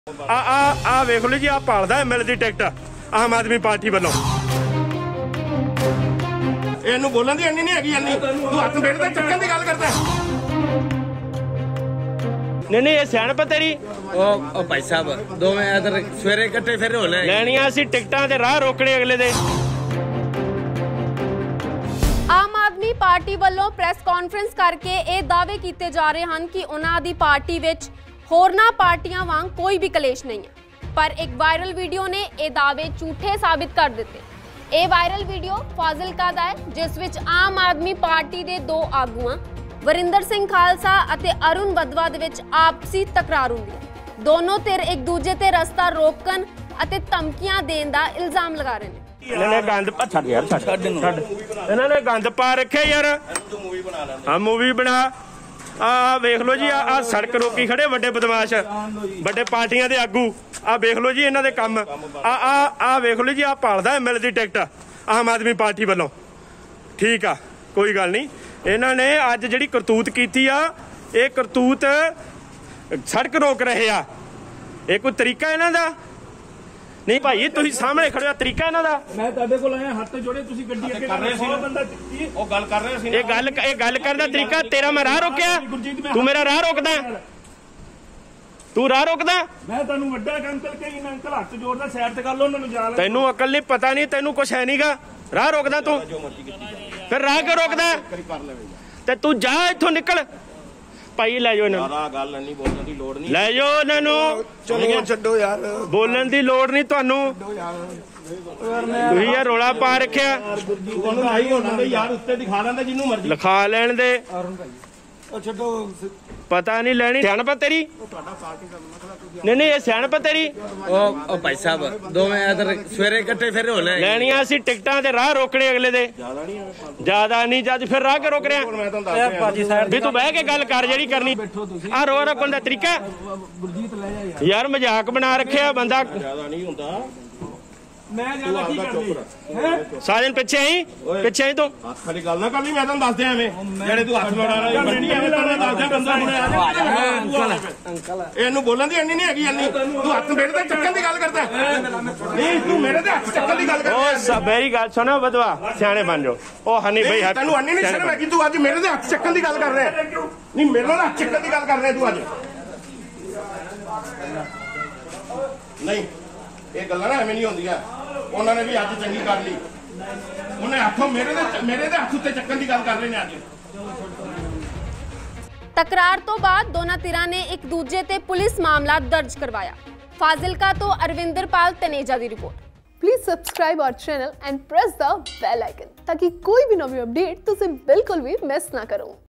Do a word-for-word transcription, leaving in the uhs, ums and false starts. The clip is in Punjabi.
आ आ आ वेख लो जी, आ पालदा एम एल दी टिकट आम आदमी पार्टी वालों। ਇਹਨੂੰ ਬੋਲਣ ਦੀ ਇੰਨੀ ਨਹੀਂ ਹੈਗੀ, ਇੰਨੀ ਤੂੰ ਹੱਥ ਬੇੜ ਤੇ ਚੱਕਣ ਦੀ ਗੱਲ ਕਰਦਾ। ਨਹੀਂ ਨਹੀਂ ਇਹ ਸਿਆਣਪ ਤੇਰੀ। ਉਹ ਉਹ ਭਾਈ ਸਾਹਿਬ ਦੋਵੇਂ ਇਧਰ ਸਵੇਰੇ ਇਕੱਠੇ ਫਿਰ ਹੋਣੇ ਲੈਣੀਆਂ ਸੀ ਟਿਕਟਾਂ ਤੇ ਰਾਹ ਰੋਕਣੇ ਅਗਲੇ ਦੇ। ਆਮ ਆਦਮੀ ਪਾਰਟੀ ਵੱਲੋਂ ਪ੍ਰੈਸ ਕਾਨਫਰੰਸ ਕਰਕੇ ਇਹ ਦਾਅਵੇ ਕੀਤੇ ਜਾ ਰਹੇ ਹਨ ਕਿ ਉਹਨਾਂ ਦੀ ਪਾਰਟੀ ਵਿੱਚ ਹੋਰਨਾਂ ਪਾਰਟੀਆਂ ਵਾਂਗ ਕੋਈ ਵੀ ਕਲੇਸ਼ ਨਹੀਂ ਹੈ, ਪਰ ਇੱਕ ਵਾਇਰਲ ਵੀਡੀਓ ਨੇ ਇਹ ਦਾਅਵੇ ਝੂਠੇ ਸਾਬਿਤ ਕਰ ਦਿੱਤੇ। ਇਹ ਵਾਇਰਲ ਵੀਡੀਓ ਫਾਜ਼ਿਲਕਾ ਦਾ ਹੈ, ਜਿਸ ਵਿੱਚ ਆਮ ਆਦਮੀ ਪਾਰਟੀ ਦੇ ਦੋ ਆਗੂਆਂ ਵਰਿੰਦਰ ਸਿੰਘ ਖਾਲਸਾ ਅਤੇ ਅਰੁਣ ਵਦਵਾ ਦੇ ਵਿੱਚ ਆਪਸੀ ਤਕਰਾਰ ਹੁੰਦੀ ਹੈ। ਦੋਨੋਂ ਧਿਰ ਇੱਕ ਦੂਜੇ ਤੇ ਰਸਤਾ ਰੋਕਣ ਅਤੇ ਧਮਕੀਆਂ ਦੇਣ ਦਾ ਇਲਜ਼ਾਮ ਲਗਾ ਰਹੇ ਨੇ। ਇਹਨਾਂ ਨੇ ਗੰਦ ਪਾ ਛੱਡ ਯਾਰ, ਛੱਡ ਛੱਡ ਇਹਨਾਂ ਨੇ ਗੰਦ ਪਾ ਰੱਖਿਆ ਯਾਰ। ਤੂੰ ਮੂਵੀ ਬਣਾ ਲੈ। ਹਾਂ ਮੂਵੀ ਬਣਾ। ਆ ਵੇਖ ਲੋ ਜੀ, ਆ ਸੜਕ ਰੋਕੀ ਖੜੇ ਵੱਡੇ ਬਦਮਾਸ਼, ਵੱਡੇ ਪਾਰਟੀਆਂ ਦੇ ਆਗੂ। ਆ ਵੇਖ ਲੋ ਜੀ ਇਹਨਾਂ ਦੇ ਕੰਮ। ਆ ਆ ਆ ਵੇਖ ਲੋ ਜੀ, ਆ ਪਾਲਦਾ ਐਮ ਐਲ ਦੀ ਟਿਕਟ ਆਮ ਆਦਮੀ ਪਾਰਟੀ ਵੱਲੋਂ। ਠੀਕ ਆ, ਕੋਈ ਗੱਲ ਨਹੀਂ। ਇਹਨਾਂ ਨੇ ਅੱਜ ਜਿਹੜੀ ਕਰਤੂਤ ਕੀਤੀ ਆ, ਇਹ ਕਰਤੂਤ ਸੜਕ ਰੋਕ ਰਹੇ ਆ। ਇਹ ਕੋਈ ਤਰੀਕਾ ਇਹਨਾਂ ਦਾ ਨਹੀਂ ਭਾਈ, ਤੁਸੀਂ ਸਾਹਮਣੇ ਖੜੇ ਹੋ, ਤਰੀਕਾ ਇਹਨਾਂ ਦਾ। ਮੈਂ ਤੁਹਾਡੇ ਕੋਲ ਆਇਆ, ਹੱਥ ਜੋੜੇ, ਤੁਸੀਂ ਗੱਡੀ ਅੱਗੇ ਕਰ ਰਹੇ ਸੀ। ਬੰਦਾ ਉਹ ਗੱਲ ਕਰ ਰਹੇ ਸੀ। ਇਹ ਗੱਲ ਇਹ ਗੱਲ ਕਰਨ ਦਾ ਤਰੀਕਾ ਤੇਰਾ। ਮੈਂ ਰਾਹ ਰੋਕਿਆ, ਤੂੰ ਮੇਰਾ ਰਾਹ ਰੋਕਦਾ। ਤੂੰ ਰਾਹ ਰੋਕਦਾ। ਮੈਂ ਤੁਹਾਨੂੰ ਵੱਡਾ ਅੰਕਲ ਕਹੀ ਨਾ, ਅੰਕਲ ਹੱਥ ਜੋੜਦਾ, ਸਾਈਡ ਤੇ ਕਰ ਲਓ ਉਹਨਾਂ ਨੂੰ। ਜਾ ਤੈਨੂੰ ਅਕਲ ਨਹੀਂ, ਪਤਾ ਨਹੀਂ ਤੈਨੂੰ ਕੁਛ ਹੈ ਨਹੀਂਗਾ। ਰਾਹ ਰੋਕਦਾ ਤੂੰ, ਫਿਰ ਰਾਹ ਕਿਉਂ ਰੋਕਦਾ? ਤੇ ਤੂੰ ਜਾ ਇੱਥੋਂ ਨਿਕਲ। ਭਾਈ ਲੈ ਜਾਓ ਇਹਨਾਂ ਨੂੰ, ਗੱਲ ਨਹੀਂ ਬੋਲਣ ਦੀ ਲੋੜ ਨਹੀਂ। ਲੈ ਜਾਓ ਇਹਨਾਂ ਨੂੰ, ਚਲੋ ਛੱਡੋ ਯਾਰ, ਬੋਲਣ ਦੀ ਲੋੜ ਨਹੀਂ ਤੁਹਾਨੂੰ। ਤੁਸੀਂ ਯਾਰ ਰੌਲਾ ਪਾ ਰੱਖਿਆ। ਤੁਹਾਨੂੰ ਆਈ ਹੋਣਾ ਤੇ ਯਾਰ ਉੱਤੇ ਦਿਖਾ ਲੈਂਦਾ ਜਿਹਨੂੰ ਮਰਜ਼ੀ ਲਿਖਾ ਲੈਣ ਦੇ। ਉਹ ਛੱਡੋ, ਪਤਾ ਨਹੀਂ ਲੈਣੀ। ਸਿਆਣਪ ਤੇਰੀ। ਨਹੀਂ ਨਹੀਂ ਇਹ ਸਿਆਣਪ ਤੇਰੀ। ਉਹ ਉਹ ਭਾਈ ਸਾਹਿਬ ਦੋਵੇਂ ਇਧਰ ਸਵੇਰੇ ਇਕੱਠੇ ਫਿਰ ਹੋਣੇ ਲੈਣੀਆਂ ਸੀ ਟਿਕਟਾਂ ਤੇ ਰਾਹ ਰੋਕਣੇ ਅਗਲੇ ਦੇ। ਜਿਆਦਾ ਨਹੀਂ, ਜੱਜ ਫਿਰ ਰਾਹ ਕੇ ਰੋਕ ਰਿਹਾ ਵੀ ਤੂੰ ਬਹਿ ਕੇ ਗੱਲ ਕਰ ਜਿਹੜੀ ਕਰਨੀ। ਆ ਰੋ ਰੋਕਣ ਦਾ ਤਰੀਕਾ ਯਾਰ, ਮਜ਼ਾਕ ਬਣਾ ਰੱਖਿਆ ਬੰਦਾ। ਜ਼ਿਆਦਾ ਨਹੀਂ ਹੁੰਦਾ। ਮੈਂ ਜ਼ਿਆਦਾ ਕੀ ਕਰਦੀ ਸਾਜਨ ਪਿੱਛੇ ਆਈ, ਪਿੱਛੇ ਆਈ ਤੂੰ। ਹੱਥ ਖਾਲੀ ਗੱਲ ਨਾ ਕਰ ਲਈ, ਮੈਂ ਤੁਹਾਨੂੰ ਦੱਸ ਦਿਆਂ ਐਵੇਂ ਜਿਹੜੇ ਤੂੰ ਹੱਥ ਲੜਾ ਰਿਹਾ ਬੰਦੀ ਐਵੇਂ ਤੈਨੂੰ ਦੱਸ ਦਿਆਂ ਬੰਦਾ ਅੰਕਲ। ਇਹਨੂੰ ਬੋਲਣ ਦੀ ਇੰਨੀ ਨਹੀਂ ਹੈਗੀ, ਇੰਨੀ ਤੂੰ ਹੱਥ ਬੇੜ ਤੇ ਚੱਕਣ ਦੀ ਗੱਲ ਕਰਦਾ। ਨਹੀਂ ਤੂੰ ਮੇਰੇ ਤੇ ਹੱਥ ਚੱਕਣ ਦੀ ਗੱਲ ਕਰਦਾ। ਉਹ ਸਭ ਮੇਰੀ ਗੱਲ ਸੁਣੋ ਬਦਵਾ, ਸਿਆਣੇ ਬਣ ਜਾਓ। ਉਹ ਹਨੀ ਬਈ ਤੈਨੂੰ ਅੰਨੀ ਨਹੀਂ ਸ਼ਰਮ ਹੈਗੀ? ਤੂੰ ਅੱਜ ਮੇਰੇ ਤੇ ਹੱਥ ਚੱਕਣ ਦੀ ਗੱਲ ਕਰ ਰਿਹਾ। ਨਹੀਂ ਮੇਰੇ ਨਾਲ ਹੱਥ ਚੱਕਣ ਦੀ ਗੱਲ ਕਰ ਰਿਹਾ ਤੂੰ ਅੱਜ। ਨਹੀਂ ਇਹ ਗੱਲਾਂ ਨਾ ਐਵੇਂ ਨਹੀਂ ਹੁੰਦੀਆਂ। ਉਹਨਾਂ ਨੇ ਵੀ ਅੱਜ ਚੰਗੀ ਕਰ ਲਈ। ਉਹਨੇ ਹੱਥੋਂ ਮੇਰੇ ਦੇ ਮੇਰੇ ਦੇ ਹੱਥ ਉੱਤੇ ਚੱਕਣ ਦੀ ਗੱਲ ਕਰ ਰਹੇ ਨੇ ਅੱਜ। ਤਕਰਾਰ ਤੋਂ ਬਾਅਦ ਦੋਨਾਂ ਧਿਰਾਂ ਨੇ ਇੱਕ ਦੂਜੇ ਤੇ ਪੁਲਿਸ ਮਾਮਲਾ ਦਰਜ ਕਰਵਾਇਆ। ਫਾਜ਼ਿਲਕਾ ਤੋਂ ਅਰਵਿੰਦਰਪਾਲ ਤਨੇਜਾ ਦੀ ਰਿਪੋर्ट। Please subscribe our channel and press the bell icon ताकि कोई भी नवी अपडेट तुझे बिल्कुल भी मिस ना करो।